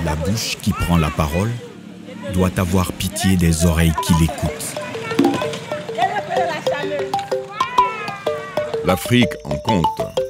La bouche qui prend la parole doit avoir pitié des oreilles qui l'écoutent. L'Afrique en conte.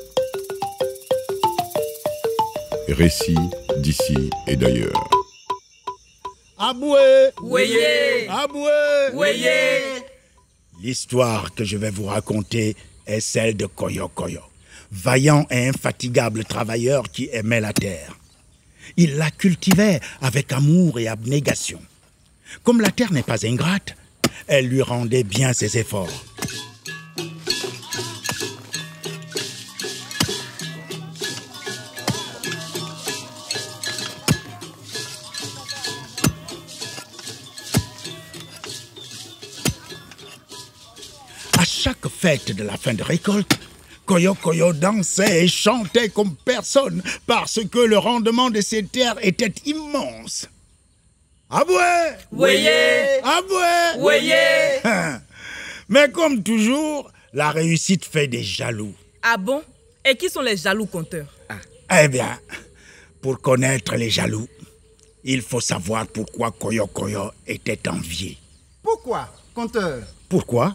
Récits d'ici et d'ailleurs. Aboué! Ouéyé! Aboué! Ouéyé! L'histoire que je vais vous raconter est celle de Koyo Koyo, vaillant et infatigable travailleur qui aimait la terre. Il la cultivait avec amour et abnégation. Comme la terre n'est pas ingrate, elle lui rendait bien ses efforts. À chaque fête de la fin de récolte, Koyo Koyo dansait et chantait comme personne parce que le rendement de ses terres était immense. Aboué! Ouéyé! Aboué! Ouéyé! Mais comme toujours, la réussite fait des jaloux. Ah bon? Et qui sont les jaloux conteurs? Eh bien, pour connaître les jaloux, il faut savoir pourquoi Koyo Koyo était envié. Pourquoi, conteur? Pourquoi?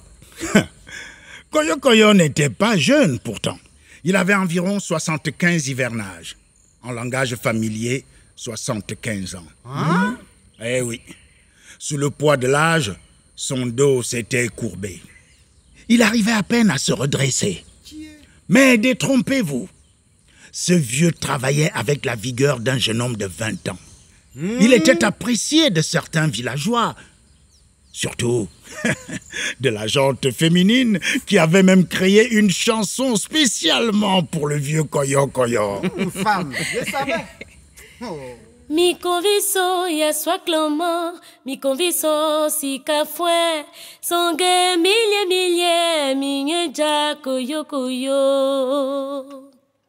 Koyo Koyo n'était pas jeune pourtant. Il avait environ 75 hivernages. En langage familier, 75 ans. Hein? Eh oui. Sous le poids de l'âge, son dos s'était courbé. Il arrivait à peine à se redresser. Mais détrompez-vous, ce vieux travaillait avec la vigueur d'un jeune homme de 20 ans. Il était apprécié de certains villageois, surtout de la gente féminine qui avait même créé une chanson spécialement pour le vieux Koyo Koyo. Une femme, je savais. Oh. Mi conviso ya swaklomo, mi conviso si kafwe, songe milye minye ja koyo koyo.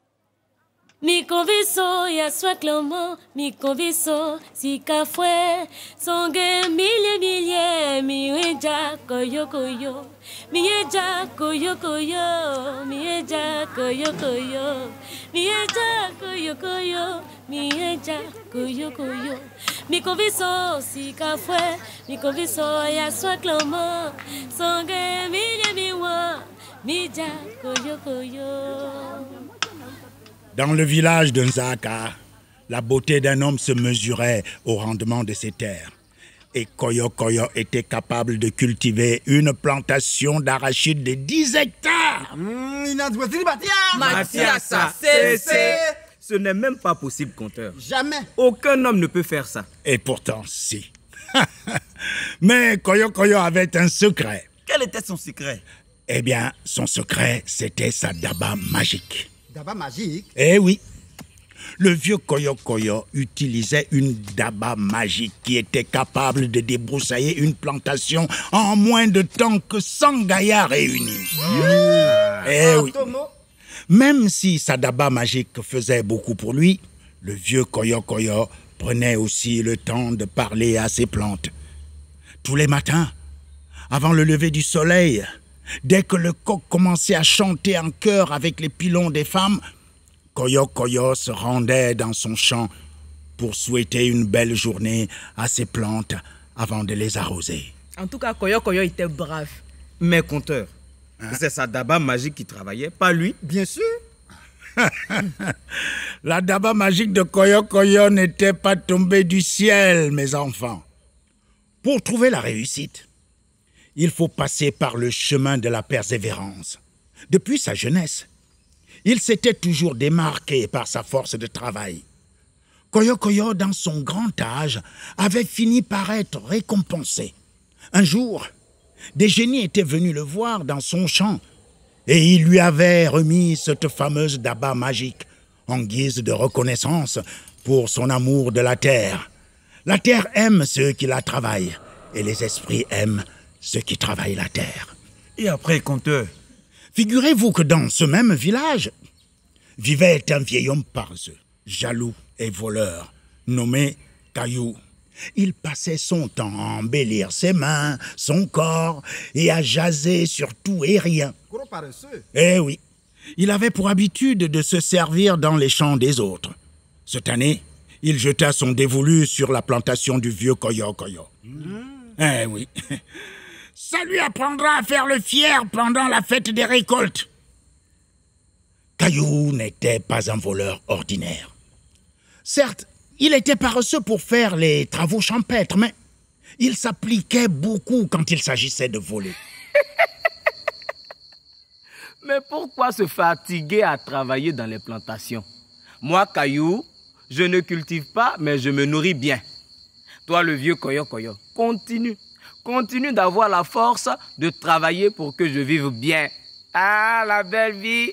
Mi conviso ya swaklomo, mi conviso si kafwe, songe milye minye ja koyo koyo. Minye ja koyo koyo, minye ja koyo koyo, minye ja koyo koyo. Mieja koyo koyo, mi conviso si kafwe, mi conviso ya swaklomo, songe milye miwa, mija koyo koyo. Dans le village de Nzaka, la beauté d'un homme se mesurait au rendement de ses terres. Et Koyo Koyo était capable de cultiver une plantation d'arachides de 10 hectares. Mathiasa, c'est... Ce n'est même pas possible, conteur. Jamais. Aucun homme ne peut faire ça. Et pourtant, si. Mais Koyo Koyo avait un secret. Quel était son secret? Eh bien, son secret, c'était sa daba magique. Daba magique? Eh oui. Le vieux Koyo Koyo utilisait une daba magique qui était capable de débroussailler une plantation en moins de temps que 100 gaillards réunis. Eh oui. Même si sa daba magique faisait beaucoup pour lui, le vieux Koyo Koyo prenait aussi le temps de parler à ses plantes. Tous les matins, avant le lever du soleil, dès que le coq commençait à chanter en chœur avec les pilons des femmes, Koyo Koyo se rendait dans son champ pour souhaiter une belle journée à ses plantes avant de les arroser. En tout cas, Koyo Koyo était brave. Mais conteur, c'est sa daba magique qui travaillait, pas lui. Bien sûr. La daba magique de Koyo Koyo n'était pas tombée du ciel, mes enfants. Pour trouver la réussite, il faut passer par le chemin de la persévérance. Depuis sa jeunesse, il s'était toujours démarqué par sa force de travail. Koyo Koyo, dans son grand âge, avait fini par être récompensé. Un jour, des génies étaient venus le voir dans son champ et ils lui avaient remis cette fameuse daba magique en guise de reconnaissance pour son amour de la terre. La terre aime ceux qui la travaillent et les esprits aiment ceux qui travaillent la terre. Et après, conteur? Figurez-vous que dans ce même village vivait un vieil homme paresseux, jaloux et voleur, nommé Caillou. Il passait son temps à embellir ses mains, son corps et à jaser sur tout et rien. Gros paresseux. Eh oui, il avait pour habitude de se servir dans les champs des autres. Cette année, Il jeta son dévolu sur la plantation du vieux Koyo Koyo. Eh oui. Ça lui apprendra à faire le fier pendant la fête des récoltes. Caillou n'était pas un voleur ordinaire. Certes, il était paresseux pour faire les travaux champêtres, mais il s'appliquait beaucoup quand il s'agissait de voler. Mais pourquoi se fatiguer à travailler dans les plantations? Moi, Caillou, je ne cultive pas, mais je me nourris bien. Toi, le vieux Koyo Koyo, continue d'avoir la force de travailler pour que je vive bien. Ah, la belle vie!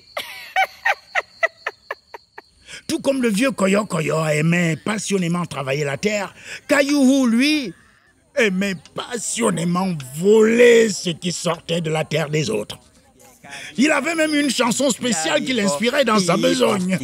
Tout comme le vieux Koyo Koyo aimait passionnément travailler la terre, Caillou, lui, aimait passionnément voler ce qui sortait de la terre des autres. Il avait même une chanson spéciale qui l'inspirait dans sa besogne.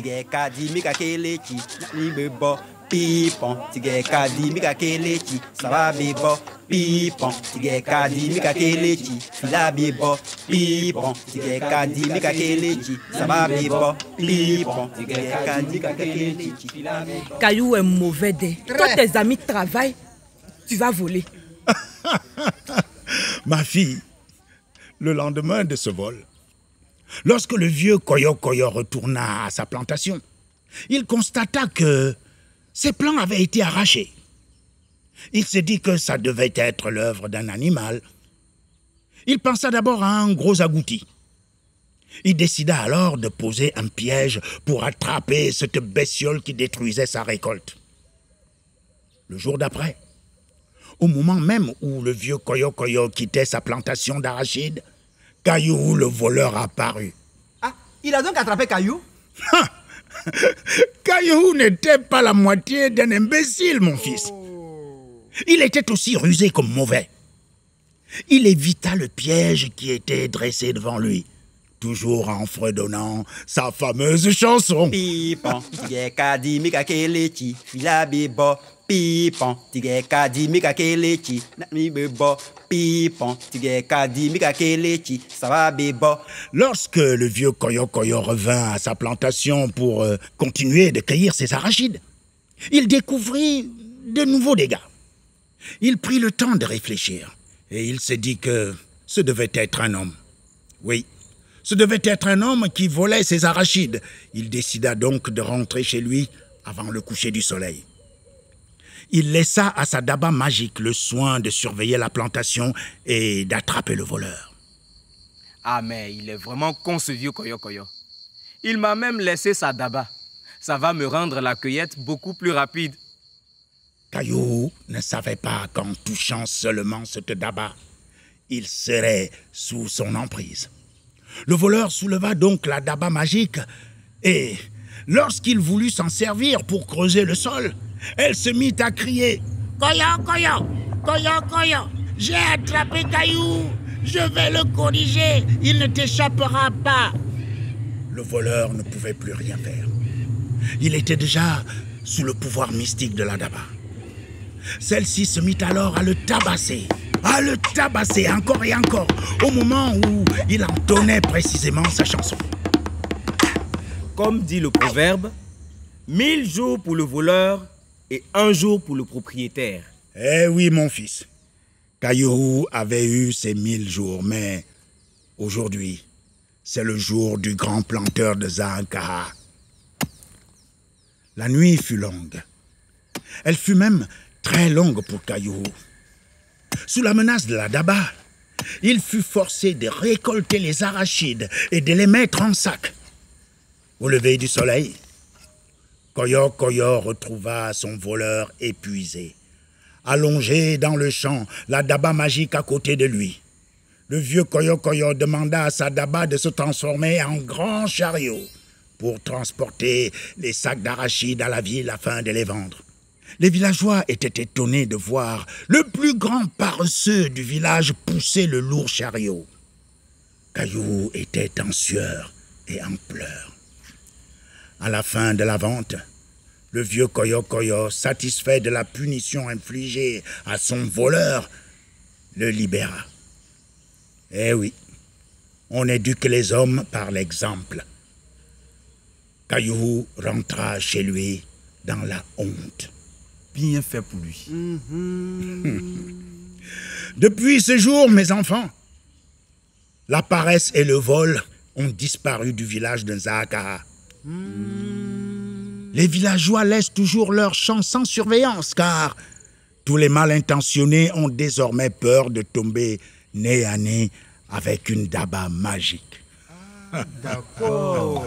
Caillou est mauvais dé. Toi, tes amis travaillent, tu vas voler. Ma fille, le lendemain de ce vol, lorsque le vieux Koyo Koyo retourna à sa plantation, il constata que ses plants avaient été arrachés. Il se dit que ça devait être l'œuvre d'un animal. Il pensa d'abord à un gros agouti. Il décida alors de poser un piège pour attraper cette bestiole qui détruisait sa récolte. Le jour d'après, au moment même où le vieux Koyo Koyo quittait sa plantation d'arachides, Caillou, le voleur, apparut. Ah, il a donc attrapé Caillou? Caillou n'était pas la moitié d'un imbécile, mon fils. Il était aussi rusé comme mauvais. Il évita le piège qui était dressé devant lui, toujours en fredonnant sa fameuse chanson. Pipon, tigeka di mika kelechi, filabebo. Pipon, tigeka di mika kelechi, mi bebo. Pipon, tigeka di mika kelechi, ça va bebo. Lorsque le vieux Koyo Koyo revint à sa plantation pour continuer de cueillir ses arachides, il découvrit de nouveaux dégâts. Il prit le temps de réfléchir et il se dit que ce devait être un homme. Oui, ce devait être un homme qui volait ses arachides. Il décida donc de rentrer chez lui avant le coucher du soleil. Il laissa à sa daba magique le soin de surveiller la plantation et d'attraper le voleur. Ah, mais il est vraiment con ce vieux Koyo Koyo. Il m'a même laissé sa daba. Ça va me rendre la cueillette beaucoup plus rapide. Caillou ne savait pas qu'en touchant seulement cette daba, il serait sous son emprise. Le voleur souleva donc la daba magique et, lorsqu'il voulut s'en servir pour creuser le sol, elle se mit à crier « Koyo Koyo, Koyo Koyo, j'ai attrapé Caillou, je vais le corriger, il ne t'échappera pas !» Le voleur ne pouvait plus rien faire. Il était déjà sous le pouvoir mystique de la daba. Celle-ci se mit alors à le tabasser encore et encore, au moment où il entonnait précisément sa chanson. Comme dit le proverbe, 1000 jours pour le voleur et 1 jour pour le propriétaire. Eh oui, mon fils. Caillou avait eu ses 1000 jours, mais aujourd'hui, c'est le jour du grand planteur de Zahankaha. La nuit fut longue. Elle fut même très longue pour Caillou. Sous la menace de la daba, il fut forcé de récolter les arachides et de les mettre en sac. Au lever du soleil, Koyo Koyo retrouva son voleur épuisé, allongé dans le champ, la daba magique à côté de lui. Le vieux Koyo Koyo demanda à sa daba de se transformer en grand chariot pour transporter les sacs d'arachides à la ville afin de les vendre. Les villageois étaient étonnés de voir le plus grand paresseux du village pousser le lourd chariot. Caillou était en sueur et en pleurs. À la fin de la vente, le vieux Koyo Koyo, satisfait de la punition infligée à son voleur, le libéra. Eh oui, on éduque les hommes par l'exemple. Caillou rentra chez lui dans la honte. Bien fait pour lui. Depuis ce jour, mes enfants, la paresse et le vol ont disparu du village de Nzahakara. Les villageois laissent toujours leurs champs sans surveillance, car tous les mal intentionnés ont désormais peur de tomber nez à nez avec une daba magique. D'accord.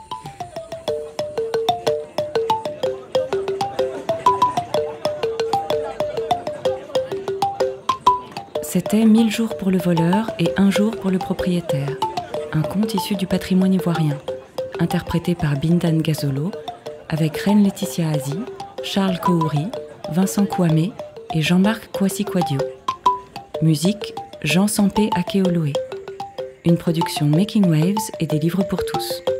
C'était 1000 jours pour le voleur et 1 jour pour le propriétaire. Un conte issu du patrimoine ivoirien, interprété par Bindan Gazolo, avec Reine Laetitia Azi, Charles Kouri, Vincent Kouamé et Jean-Marc Kwasi-Kwadio. Musique, Jean Sampé Akeoloé. Une production Making Waves et des livres pour tous.